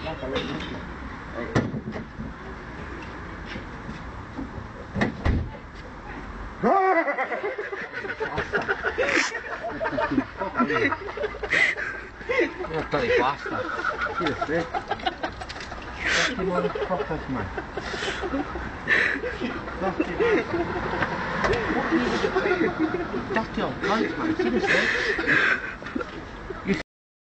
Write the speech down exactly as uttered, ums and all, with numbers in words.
Like a little You're a bloody bastard. Seriously. Fucking motherfuckers, man. Fucking What are you doing? Dirty old cunt, man. Seriously.